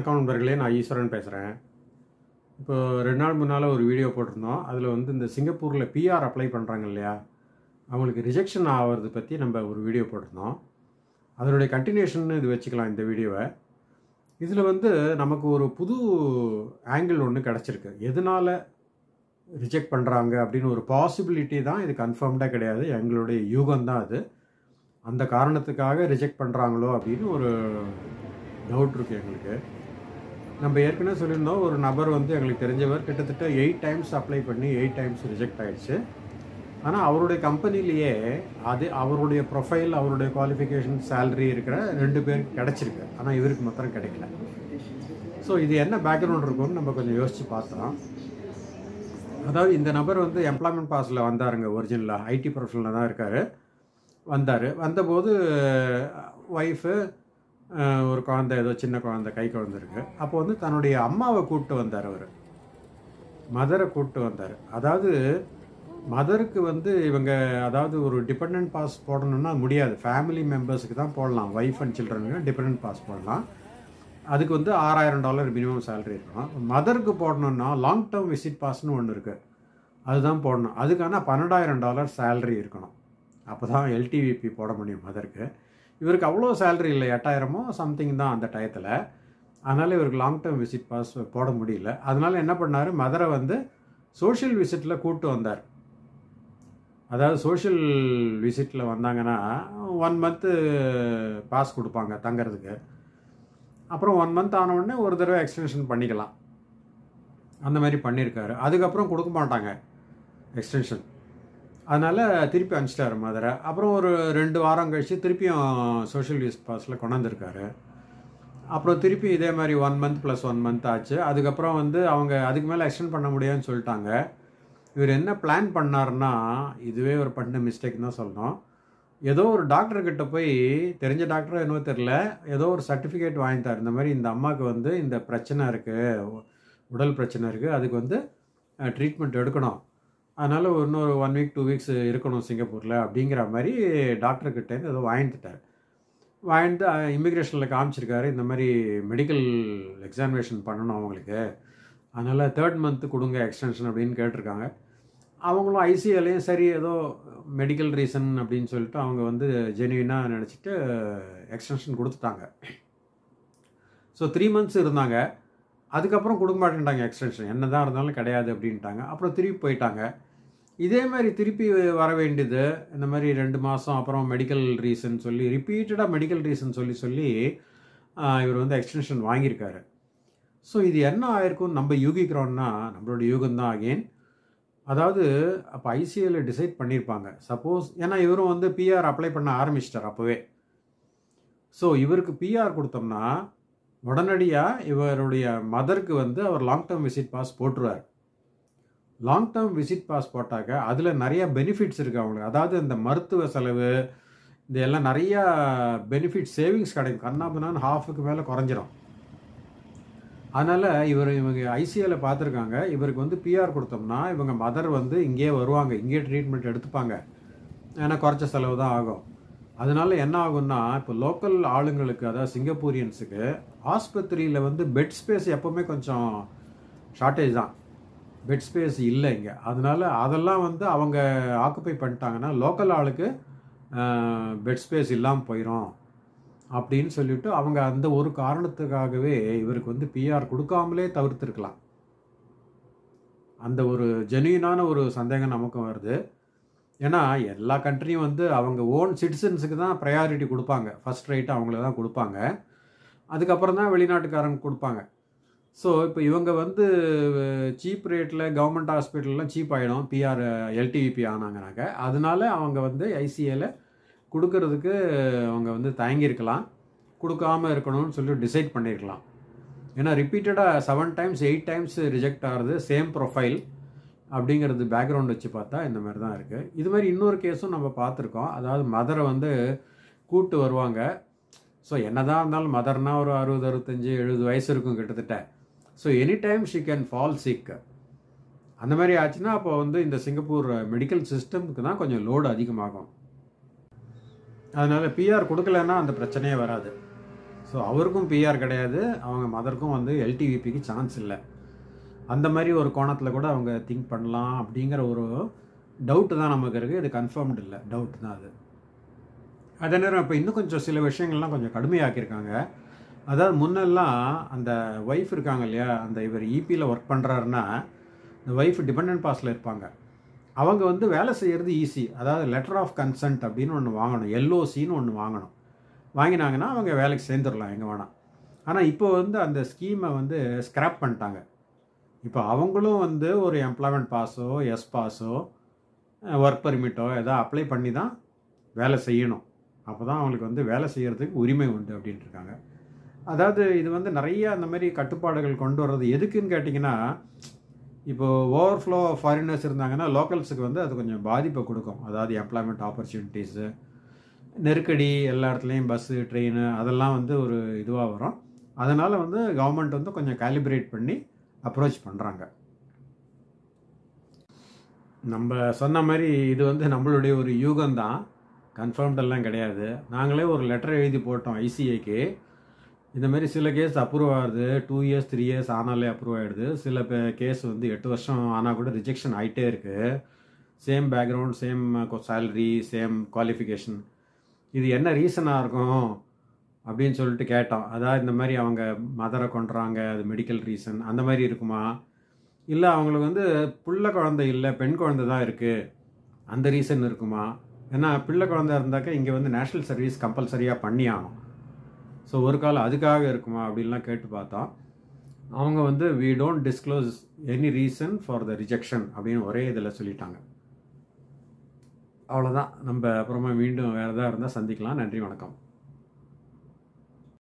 வணக்கம் நண்பர்களே, நான் ஈஸ்வரன் பேசுகிறேன். இப்போ 2 நாள் முன்னால் ஒரு வீடியோ போட்டிருந்தோம். அதில் வந்து இந்த சிங்கப்பூரில் பிஆர் அப்ளை பண்ணுறாங்க இல்லையா, அவங்களுக்கு ரிஜெக்ஷன் ஆகிறது பற்றி நம்ம ஒரு வீடியோ போட்டிருந்தோம். அதனுடைய கண்டினியூஷன் இது வச்சுக்கலாம் இந்த வீடியோவை. இதில் வந்து நமக்கு ஒரு புது ஆங்கிள் ஒன்று கிடச்சிருக்கு. எதனால் ரிஜெக்ட் பண்ணுறாங்க அப்படின்னு ஒரு பாசிபிலிட்டி தான், இது கன்ஃபார்ம்டாக கிடையாது, எங்களுடைய யூகம் தான் அது. அந்த காரணத்துக்காக ரிஜெக்ட் பண்ணுறாங்களோ அப்படின்னு ஒரு டவுட் இருக்குது எங்களுக்கு. நம்ம ஏற்கனவே சொல்லியிருந்தோம், ஒரு நபர் வந்து எங்களுக்கு தெரிஞ்சவர் கிட்டத்தட்ட 8 டைம்ஸ் அப்ளை பண்ணி 8 டைம்ஸ் ரிஜெக்ட் ஆகிடுச்சு. ஆனால் அவருடைய கம்பெனிலேயே அது அவருடைய ப்ரொஃபைல், அவருடைய குவாலிஃபிகேஷன், சேலரி இருக்கிற 2 பேருக்கு கிடச்சிருக்கு. ஆனால் இவருக்கு மாத்திரம் கிடைக்கல. ஸோ இது என்ன பேக்ரவுண்ட் இருக்கும்னு நம்ம கொஞ்சம் யோசித்து பார்த்தோம். அதாவது இந்த நபர் வந்து எம்ப்ளாய்மெண்ட் பாஸில் வந்தாருங்க. ஒரிஜினலாக ஐடி ப்ரொஃபஷனில் தான் இருக்கார். வந்தபோது ஒய்ஃபு, ஒரு குழந்தை, ஏதோ சின்ன குழந்தை, கை குழந்தை இருக்குது. அப்போ வந்து தன்னுடைய அம்மாவை கூப்பிட்டு வந்தார், அவர் மதரை கூப்பிட்டு வந்தார். அதாவது மதருக்கு வந்து இவங்க, அதாவது ஒரு டிபெண்ட் பாஸ் போடணும்னா முடியாது, ஃபேமிலி மெம்பர்ஸுக்கு தான் போடலாம். ஒய்ஃப் அண்ட் சில்ட்ரனுக்கு டிபெண்ட் பாஸ் போடலாம். அதுக்கு வந்து $6000 மினிமம் சேலரி இருக்கணும். மதருக்கு போடணுன்னா லாங் டேர்ம் விசிட் பாஸ்னு ஒன்று இருக்குது, அதுதான் போடணும். அதுக்கான $12000 சேலரி இருக்கணும். அப்போ தான் எல்டிவிபி போட முடியும் மதருக்கு. இவருக்கு அவ்வளோ சேலரி இல்லை, 8000 சம்திங் தான் அந்த டயத்தில். அதனால் இவருக்கு லாங் டேர்ம் விசிட் பாஸ் போட முடியல. அதனால் என்ன பண்ணார், மதரை வந்து சோஷியல் விசிட்டில் கூப்பிட்டு வந்தார். அதாவது சோஷியல் விசிட்டில் வந்தாங்கன்னா 1 மந்த்து பாஸ் கொடுப்பாங்க தங்கிறதுக்கு. அப்புறம் 1 மந்த் ஆனவுடனே ஒரு தடவை எக்ஸ்டென்ஷன் பண்ணிக்கலாம். அந்த மாதிரி பண்ணியிருக்காரு. அதுக்கப்புறம் கொடுக்க மாட்டாங்க எக்ஸ்டென்ஷன். அதனால் திருப்பி அனுப்பிச்சிட்டாரு மதரை. அப்புறம் ஒரு 2 வாரம் கழித்து திருப்பியும் சோஷியல் விசிட் பாஸில் கொண்டாந்துருக்காரு. அப்புறம் திருப்பி இதே மாதிரி 1 மந்த் ப்ளஸ் 1 மந்த் ஆச்சு. அதுக்கப்புறம் வந்து அவங்க அதுக்கு மேலே எக்ஸ்டெண்ட் பண்ண முடியாதுன்னு சொல்லிட்டாங்க. இவர் என்ன பிளான் பண்ணார்னா, இதுவே ஒரு பண்ண மிஸ்டேக் தான் சொல்லணும். ஏதோ ஒரு டாக்டர்கிட்ட போய், தெரிஞ்ச டாக்டரோ என்னவோ தெரில, ஏதோ ஒரு சர்டிஃபிகேட் வாங்கிட்டார். இந்த மாதிரி இந்த அம்மாவுக்கு வந்து இந்த பிரச்சனை இருக்குது, உடல் பிரச்சனை இருக்குது, அதுக்கு வந்து ட்ரீட்மெண்ட் எடுக்கணும், அதனால் இன்னொரு 1 வீக் 2 வீக்ஸ் இருக்கணும் சிங்கப்பூரில் அப்படிங்கிற மாதிரி டாக்டர்கிட்டேருந்து ஏதோ வாங்கிட்டார். வாங்கிட்டு இமிக்ரேஷனில் காமிச்சிருக்காரு. இந்த மாதிரி மெடிக்கல் எக்ஸாமினேஷன் பண்ணணும் அவங்களுக்கு, அதனால் 3rd மந்த்து கொடுங்க எக்ஸ்டென்ஷன் அப்படின்னு கேட்டிருக்காங்க. அவங்களும் ஐசிஐலையும் சரி ஏதோ மெடிக்கல் ரீசன் அப்படின்னு சொல்லிட்டு அவங்க வந்து ஜென்யூனாக நினச்சிட்டு எக்ஸ்டென்ஷன் கொடுத்துட்டாங்க. ஸோ 3 மந்த்ஸ் இருந்தாங்க. அதுக்கப்புறம் கொடுக்க மாட்டேன்ட்டாங்க எக்ஸ்டென்ஷன், என்ன தான் இருந்தாலும் கிடையாது அப்படின்ட்டாங்க. அப்புறம் திருப்பி போயிட்டாங்க. இதே மாதிரி திருப்பி வர வேண்டியது, இந்த மாதிரி 2 மாதம் அப்புறம் மெடிக்கல் ரீசன் சொல்லி, ரிப்பீட்டடாக மெடிக்கல் ரீசன் சொல்லி இவர் வந்து எக்ஸ்டென்ஷன் வாங்கியிருக்காரு. ஸோ இது என்ன ஆயிருக்கும்னு நம்ம யூகிக்கிறோன்னா, நம்மளோட யூகம்தான் அகெயின். அதாவது அப்போ ஐசிஐல டிசைட் பண்ணியிருப்பாங்க சப்போஸ், ஏன்னா இவரும் வந்து பிஆர் அப்ளை பண்ண ஆரம்பிச்சிட்டார் அப்போவே. ஸோ இவருக்கு பிஆர் கொடுத்தோம்னா உடனடியாக இவருடைய மதருக்கு வந்து அவர் லாங் டேர்ம் விசிட் பாஸ் போட்டுருவார். லாங் டேர்ம் விசிட் பாஸ் போட்டாக்க அதில் நிறைய பெனிஃபிட்ஸ் இருக்குது அவங்களுக்கு. அதாவது இந்த மருத்துவ செலவு, இந்த எல்லாம் நிறையா பெனிஃபிட் சேவிங்ஸ் கிடைக்கும். கண்ணாபின்னான்னு ½ மேலே குறைஞ்சிரும். அதனால் இவங்க ஐசிஐல பார்த்துருக்காங்க, இவருக்கு வந்து பிஆர் கொடுத்தோம்னா இவங்க மதர் வந்து இங்கேயே வருவாங்க, இங்கேயே ட்ரீட்மெண்ட் எடுத்துப்பாங்க, ஏன்னா குறைச்ச செலவு தான் ஆகும். அதனால என்ன ஆகும்னா, இப்போ லோக்கல் ஆளுங்களுக்கு, அதாவது சிங்கப்பூரியன்ஸுக்கு ஆஸ்பத்திரியில் வந்து பெட் ஸ்பேஸ் எப்போவுமே கொஞ்சம் ஷார்ட்டேஜ் தான், பெட் ஸ்பேஸ் இல்லை இங்கே. அதனால் அதெல்லாம் வந்து அவங்க ஆக்குப்பை பண்ணிட்டாங்கன்னா லோக்கல் ஆளுக்கு பெட் ஸ்பேஸ் இல்லாமல் போயிடும் அப்படின்னு சொல்லிவிட்டு அவங்க அந்த ஒரு காரணத்துக்காகவே இவருக்கு வந்து பிஆர் கொடுக்காமலே தவிர்த்துருக்கலாம். அந்த ஒரு ஜென்யூனான ஒரு சந்தேகம் நமக்கும் வருது. ஏன்னா எல்லா கண்ட்ரியும் வந்து அவங்க ஓன் சிட்டிசன்ஸுக்கு தான் ப்ரையாரிட்டி கொடுப்பாங்க, ஃபஸ்ட் ரைட்டு அவங்கள தான் கொடுப்பாங்க, அதுக்கப்புறம் தான் வெளிநாட்டுக்காரங்க கொடுப்பாங்க. ஸோ இப்போ இவங்க வந்து சீப் ரேட்டில் கவர்மெண்ட் ஹாஸ்பிட்டல்லாம் சீப் ஆகிடும் பிஆர் எல்டிவிபி ஆனாங்கனாக்க. அதனால அவங்க வந்து ஐசிஐல கொடுக்கறதுக்கு அவங்க வந்து தயங்கியிருக்கலாம், கொடுக்காமல் இருக்கணும்னு சொல்லி டிசைட் பண்ணியிருக்கலாம். ஏன்னா ரிப்பீட்டடாக 7 டைம்ஸ் 8 டைம்ஸ் ரிஜெக்ட் ஆகிறது, சேம் ப்ரொஃபைல் அப்படிங்கிறது பேக்ரவுண்ட் வச்சு பார்த்தா இந்த மாதிரி தான் இருக்குது. இது மாதிரி இன்னொரு கேஸும் நம்ம பார்த்துருக்கோம். அதாவது மதரை வந்து கூப்பிட்டு வருவாங்க. ஸோ என்ன தான் இருந்தாலும் மதர்னால் ஒரு 60, 65, 70 வயசு இருக்கும் கிட்டத்தட்ட. So any time she can fall sick. அந்த மாதிரி ஆச்சுன்னா அப்போ வந்து இந்த சிங்கப்பூர் மெடிக்கல் சிஸ்டமுக்கு தான் கொஞ்சம் லோடு அதிகமாகும். அதனால் பிஆர் கொடுக்கலன்னா அந்த பிரச்சனையே வராது. ஸோ ஸோ அவருக்கும் பிஆர் கிடையாது, அவங்க மதருக்கும் வந்து எல்டிவிபிக்கு சான்ஸ் இல்லை. அந்த மாதிரி ஒரு கோணத்தில் கூட அவங்க திங்க் பண்ணலாம் அப்படிங்கிற ஒரு டவுட்டு தான் நமக்கு இருக்குது. இது கன்ஃபார்ம்டு இல்லை, டவுட் தான் அது. அதே நேரம் இப்போ இன்னும் கொஞ்சம் சில விஷயங்கள்லாம் கொஞ்சம் கடுமையாக்கியிருக்காங்க. அதாவது முன்னெல்லாம் அந்த ஒய்ஃப் இருக்காங்க இல்லையா, அந்த இவர் இபியில் ஒர்க் பண்ணுறாருன்னா இந்த ஒய்ஃப் டிபெண்டன்ட் பாஸில் இருப்பாங்க. அவங்க வந்து வேலை செய்கிறது ஈஸி. அதாவது லெட்டர் ஆஃப் கன்சென்ட் அப்படின்னு ஒன்று வாங்கணும், எல்ஓசின்னு ஒன்று வாங்கணும். வாங்கினாங்கன்னா அவங்க வேலைக்கு சேர்ந்துடலாம் எங்கே வேணாம். ஆனால் இப்போ வந்து அந்த ஸ்கீமை வந்து ஸ்க்ராப் பண்ணிட்டாங்க. இப்போ அவங்களும் வந்து ஒரு எம்ப்ளாய்மெண்ட் பாஸோ எஸ் பாஸோ ஒர்க் பர்மிட்டோ எதாவது அப்ளை பண்ணி தான் வேலை செய்யணும். அப்போ தான் அவங்களுக்கு வந்து வேலை செய்கிறதுக்கு உரிமை உண்டு அப்படின்ட்டு இருக்காங்க. அதாவது இது வந்து நிறைய அந்த மாதிரி கட்டுப்பாடுகள் கொண்டு வர்றது எதுக்குன்னு கேட்டிங்கன்னா, இப்போது ஓவர்ஃப்ளோ ஃபாரினர்ஸ் இருந்தாங்கன்னா லோக்கல்ஸுக்கு வந்து அது கொஞ்சம் பாதிப்பை கொடுக்கும். அதாவது எம்ப்ளாய்மெண்ட் ஆப்பர்ச்சுனிட்டிஸு, நெருக்கடி, எல்லா இடத்துலையும் பஸ்ஸு ட்ரெயின் அதெல்லாம் வந்து ஒரு இதுவாக வரும். அதனால் வந்து கவர்மெண்ட் வந்து கொஞ்சம் கேலிப்ரேட் பண்ணி அப்ரோச் பண்ணுறாங்க. நம்ம சொன்ன மாதிரி இது வந்து நம்மளுடைய ஒரு யூகம்தான், கன்ஃபார்ம்டெல்லாம் கிடையாது. நாங்களே ஒரு லெட்டர் எழுதி போட்டோம் ஐசிஐக்கு. இந்த மாதிரி சில கேஸ் அப்ரூவ் ஆகுது, 2 இயர்ஸ் 3 இயர்ஸ் ஆனாலே அப்ரூவ் ஆகிடுது. சில கேஸ் வந்து 8 வருஷம் ஆனால் கூட ரிஜெக்ஷன் ஆகிட்டே இருக்குது. Same background, same salary, same qualification. இது என்ன ரீசனாக இருக்கும் அப்படின்னு சொல்லிட்டு கேட்டோம். அதாவது இந்த மாதிரி அவங்க மதரை கொண்டுறாங்க, அது மெடிக்கல் ரீசன் அந்த மாதிரி இருக்குமா, இல்லை அவங்களுக்கு வந்து பிள்ளை குழந்தை இல்லை பெண் குழந்தை தான் இருக்குது அந்த ரீசன் இருக்குமா? ஏன்னா பிள்ளை குழந்தை இருந்தாக்கா இங்கே வந்து நேஷ்னல் சர்வீஸ் கம்பல்சரியாக பண்ணி ஆகணும். ஸோ ஒரு காலம் அதுக்காக இருக்குமா அப்படின்லாம் கேட்டு பார்த்தோம். அவங்க வந்து we don't disclose any reason for the rejection அப்படின்னு ஒரே இதில் சொல்லிட்டாங்க. அவ்வளோதான். நம்ம அப்புறமா மீண்டும் வேறு எதாவது இருந்தால் சந்திக்கலாம். நன்றி, வணக்கம்.